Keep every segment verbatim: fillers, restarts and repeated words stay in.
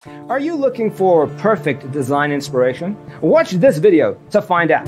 Are you looking for perfect design inspiration? Watch this video to find out.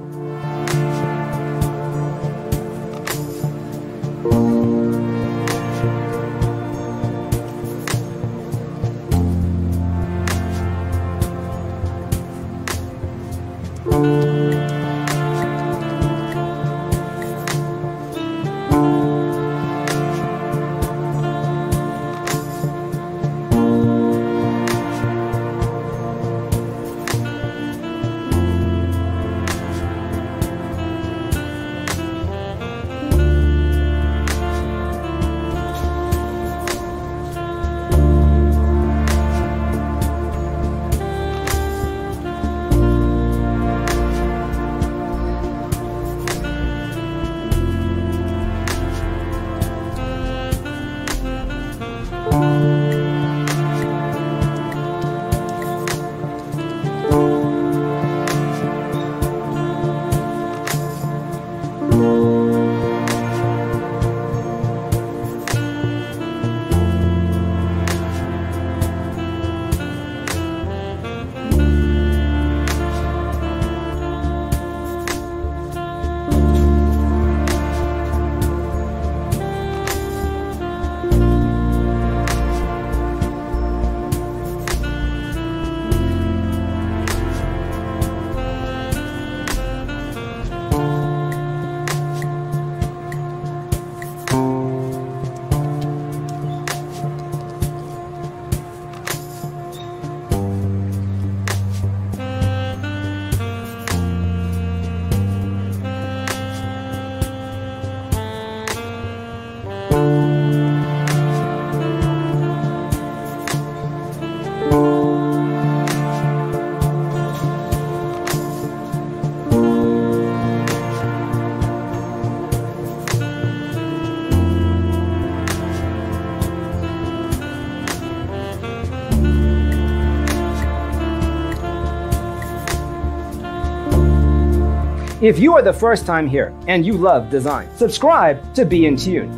If you are the first time here and you love design, subscribe to be in tune.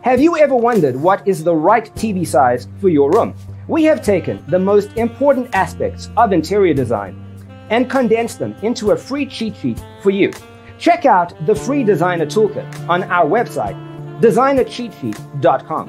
Have you ever wondered what is the right T V size for your room? We have taken the most important aspects of interior design and condensed them into a free cheat sheet for you. Check out the free designer toolkit on our website, designer cheat sheet dot com.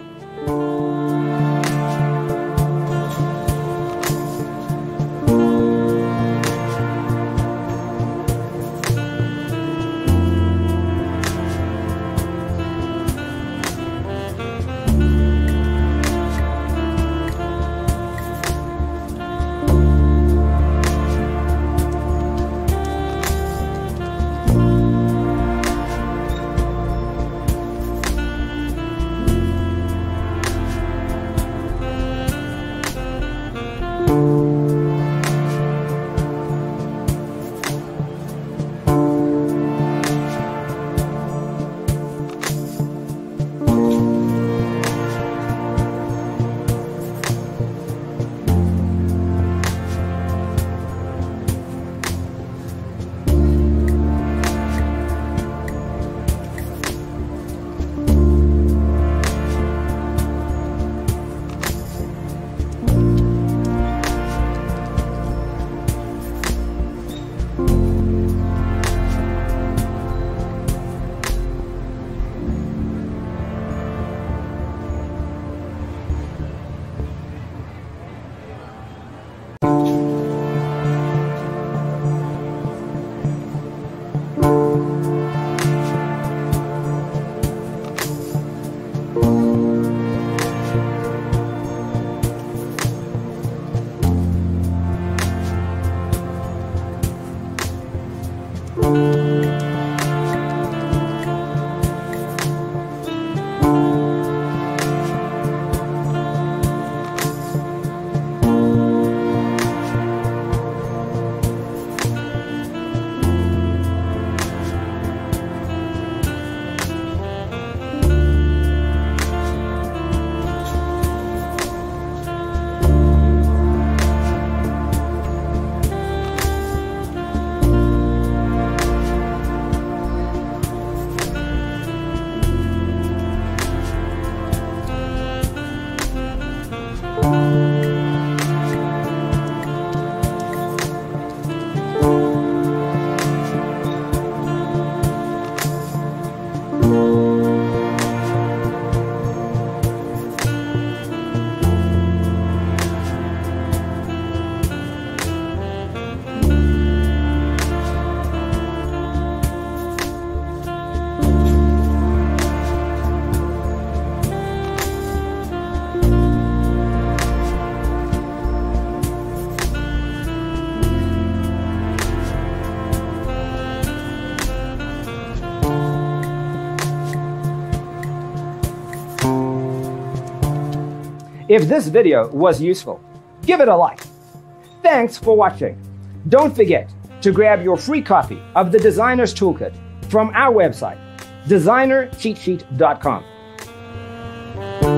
If this video was useful, give it a like. Thanks for watching. Don't forget to grab your free copy of the Designer's Toolkit from our website, designer cheat sheet dot com.